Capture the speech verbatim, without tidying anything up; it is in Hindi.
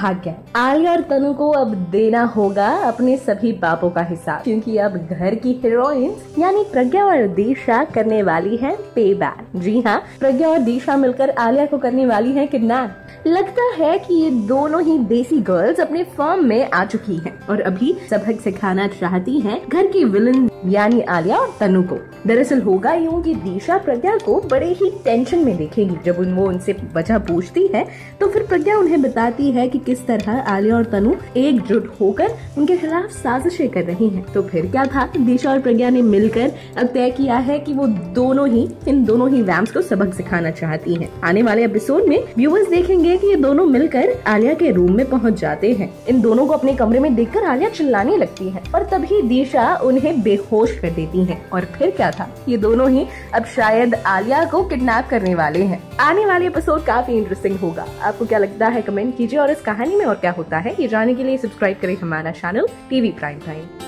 भाग्य। आलिया और तनु को अब देना होगा अपने सभी पापों का हिसाब, क्योंकि अब घर की हीरोइंस यानी प्रज्ञा और दिशा करने वाली है पे बैक। जी हाँ, प्रज्ञा और दिशा मिलकर आलिया को करने वाली है किडनैप। लगता है कि ये दोनों ही देसी गर्ल्स अपने फर्म में आ चुकी हैं और अभी सबक सिखाना चाहती हैं घर की विलन यानी आलिया और तनु को। दरअसल होगा यूं कि दिशा प्रज्ञा को बड़े ही टेंशन में देखेगी। जब वो उनसे वजह पूछती है तो फिर प्रज्ञा उन्हें बताती है कि किस तरह आलिया और तनु एकजुट होकर उनके खिलाफ साजिशें कर रही हैं। तो फिर क्या था, दिशा और प्रज्ञा ने मिलकर अब तय किया है कि वो दोनों ही इन दोनों ही वैम्स को सबक सिखाना चाहती हैं। आने वाले एपिसोड में व्यूअर्स देखेंगे कि ये दोनों मिलकर आलिया के रूम में पहुंच जाते हैं। इन दोनों को अपने कमरे में देखकर आलिया चिल्लाने लगती है और तभी दिशा उन्हें बेहोश कर देती है। और फिर क्या था, ये दोनों ही अब शायद आलिया को किडनैप करने वाले हैं। आने वाले एपिसोड काफी इंटरेस्टिंग होगा। आपको क्या लगता है कमेंट कीजिए और इस कहानी में और क्या होता है ये जानने के लिए सब्सक्राइब करें हमारा चैनल टीवी प्राइम टाइम।